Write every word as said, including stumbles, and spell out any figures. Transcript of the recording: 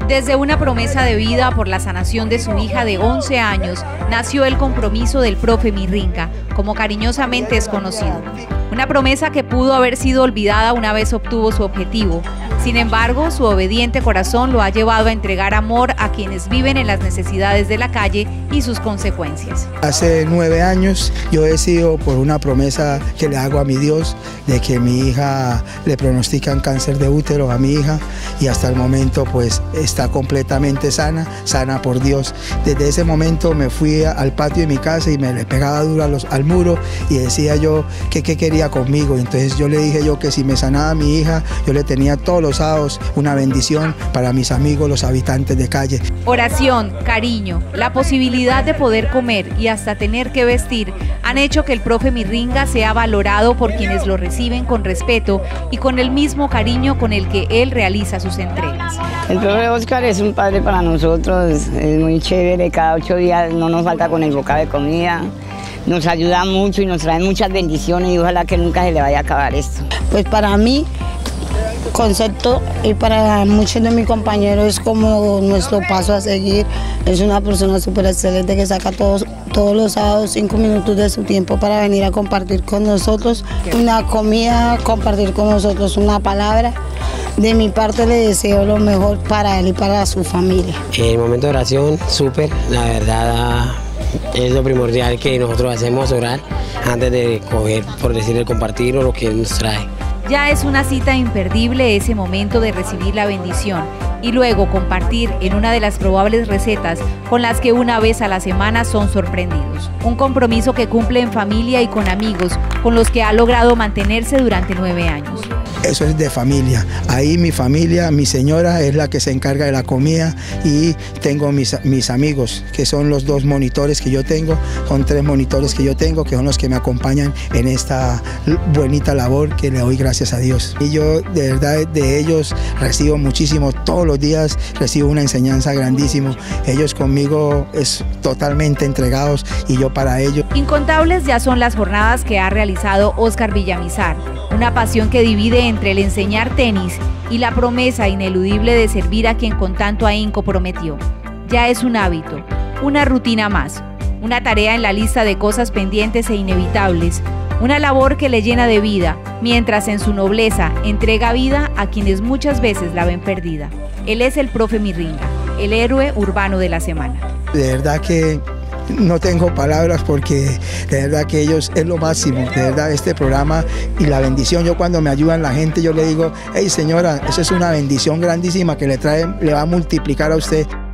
Desde una promesa de vida por la sanación de su hija de once años, nació el compromiso del profe Mirringa, como cariñosamente es conocido. Una promesa que pudo haber sido olvidada una vez obtuvo su objetivo. Sin embargo, su obediente corazón lo ha llevado a entregar amor a quienes viven en las necesidades de la calle y sus consecuencias. Hace nueve años yo decido por una promesa que le hago a mi Dios de que mi hija le pronostican cáncer de útero a mi hija y hasta el momento pues está completamente sana, sana por Dios. Desde ese momento me fui al patio de mi casa y me le pegaba duro a los, al muro y decía yo que qué quería conmigo. Entonces yo le dije yo que si me sanaba mi hija, yo le tenía todos los sábados una bendición para mis amigos, los habitantes de calle. Oración, cariño, la posibilidad de poder comer y hasta tener que vestir han hecho que el profe Mirringa sea valorado por quienes lo reciben con respeto y con el mismo cariño con el que él realiza sus entregas. El profe Oscar es un padre para nosotros, es muy chévere, cada ocho días no nos falta con el bocado de comida, nos ayuda mucho y nos trae muchas bendiciones y ojalá que nunca se le vaya a acabar esto. Pues para mí, concepto y para muchos de mis compañeros es como nuestro paso a seguir. Es una persona súper excelente que saca todos, todos los sábados cinco minutos de su tiempo para venir a compartir con nosotros una comida, compartir con nosotros una palabra. De mi parte le deseo lo mejor para él y para su familia. El momento de oración, súper, la verdad es lo primordial que nosotros hacemos, orar antes de coger, por decir, el compartir o lo que él nos trae. Ya es una cita imperdible ese momento de recibir la bendición y luego compartir en una de las probables recetas con las que una vez a la semana son sorprendidos. Un compromiso que cumple en familia y con amigos, con los que ha logrado mantenerse durante nueve años. Eso es de familia. Ahí mi familia, mi señora es la que se encarga de la comida y tengo mis, mis amigos, que son los dos monitores que yo tengo, son tres monitores que yo tengo, que son los que me acompañan en esta bonita labor que le doy gracias a Dios. Y yo de verdad de ellos recibo muchísimo, todos los días recibo una enseñanza grandísima. Ellos conmigo es totalmente entregados y yo para ellos. Incontables ya son las jornadas que ha realizado Oscar Villamizar, una pasión que divide entre el enseñar tenis y la promesa ineludible de servir a quien con tanto ahínco prometió. Ya es un hábito, una rutina más, una tarea en la lista de cosas pendientes e inevitables, una labor que le llena de vida, mientras en su nobleza entrega vida a quienes muchas veces la ven perdida. Él es el profe Mirringa, el héroe urbano de la semana. De verdad que no tengo palabras porque de verdad que ellos es lo máximo, de verdad este programa y la bendición. Yo cuando me ayudan la gente yo le digo, hey señora, eso es una bendición grandísima que le trae, le va a multiplicar a usted.